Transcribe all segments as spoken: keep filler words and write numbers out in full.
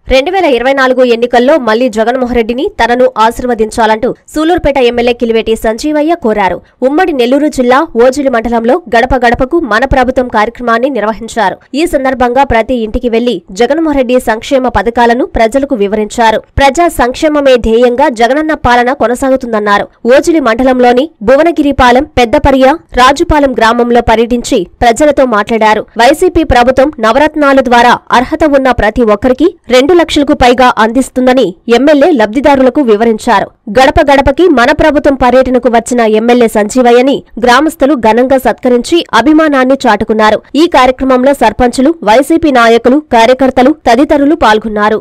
రెండు వేల ఇరవై నాలుగు ఎన్నికల్లో మళ్లీ జగన్మోహన్ రెడ్డిని తనను ఆశీర్వదించాలంటూ సూలూరుపేట ఎమ్మెల్యే కిలివేటి సంజీవయ్య కోరారు. ఉమ్మడి నెల్లూరు జిల్లా ఓజిలి మండలంలో గడప గడపకు మన ప్రభుత్వం కార్యక్రమాన్ని నిర్వహించారు. ఈ సందర్భంగా ప్రతి ఇంటికి వెళ్లి జగన్మోహన్ రెడ్డి సంక్షేమ పథకాలను ప్రజలకు వివరించారు. ప్రజా సంక్షేమమే ధ్యేయంగా జగనన్న పాలన కొనసాగుతుందన్నారు. ఓజిలి మండలంలోని భువనగిరిపాలెం, పెద్దపరియ, రాజుపాలెం గ్రామంలో పర్యటించి ప్రజలతో మాట్లాడారు. వైసీపీ ప్రభుత్వం నవరత్నాల ద్వారా అర్హత ఉన్న ప్రతి ఒక్కరికి రెండు లక్షలకు పైగా అందిస్తుందని ఎమ్మెల్యే లబ్ధిదారులకు వివరించారు. గడప గడపకి మన ప్రభుత్వం పర్యటనకు వచ్చిన ఎమ్మెల్యే సంజీవయ్యని గ్రామస్తులు ఘనంగా సత్కరించి అభిమానాన్ని చాటుకున్నారు. ఈ కార్యక్రమంలో సర్పంచులు, వైసీపీ నాయకులు, కార్యకర్తలు తదితరులు పాల్గొన్నారు.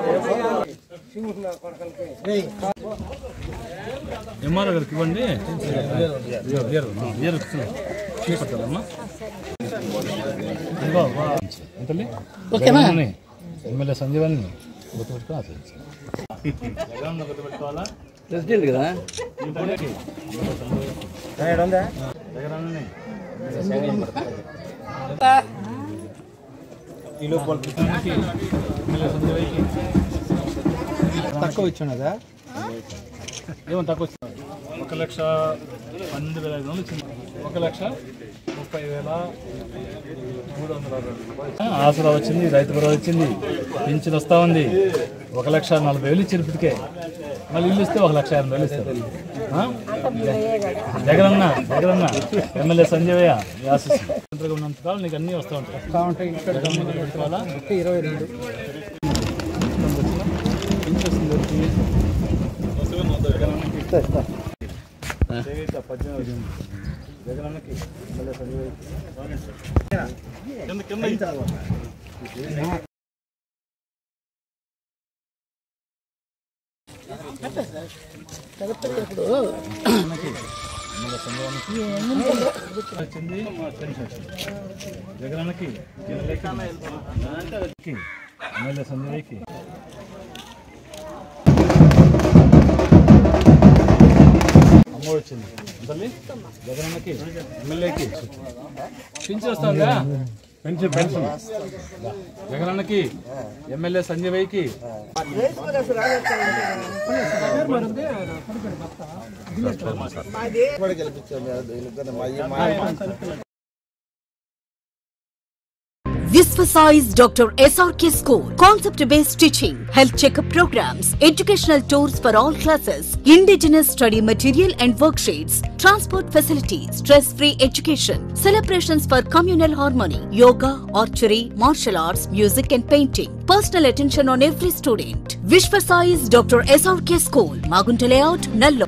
ఎమ్మెల్యే సంజీవాన్ని గుర్తుపెట్టుకుని ఆచరించాలి. ప్రెసిడెంట్ కదా తక్కువ ఇచ్చున్నదా? ఏమో తక్కువ వచ్చింది. ఒక లక్ష పన్నెండు వేల ఐదు వందలు వచ్చింది. ఒక లక్ష ముప్పై వేల మూడు వందల అరవై రూపాయలు ఆసరా వచ్చింది. రైతు భరోసా వచ్చింది. పింఛన్ వస్తూ ఉంది. ఒక లక్ష నలభై వేలు ఇచ్చారు. ఇప్పటికే మళ్ళీ ఇల్లు ఇస్తే ఒక లక్ష యాభై వేలు ఇస్తారు. జగనన్న జగనన్న ఎమ్మెల్యే సంజీవయ్య ఆశిస్తున్నారు. ఉన్నంతకాలం నీకు అన్నీ వస్తూ ఉంటాయి. పెట్టుకోవాలా ఇరవై రెండు పద్దెనిమిది జగనన్నకి ఎమ్మెల్యే సంజీవయ్య వచ్చింది. జగనన్నకి ఎమ్మెల్యే సంజీవయ్యకి అమ్మఒడి వచ్చింది. జగనన్నకి ఎమ్మెల్యేకి పింఛన్ వస్తుందా? పెన్షన్ పెన్షన్ జగనన్నకి ఎమ్మెల్యే సంజీవయ్యకి Visvasize Doctor S R K School. Concept-based teaching, health checkup programs, educational tours for all classes, indigenous study material and worksheets, transport facilities, stress-free education, celebrations for communal harmony, yoga, archery, martial arts, music and painting. Personal attention on every student. Visvasize Doctor S R K School, Magunta Layout, Nallo.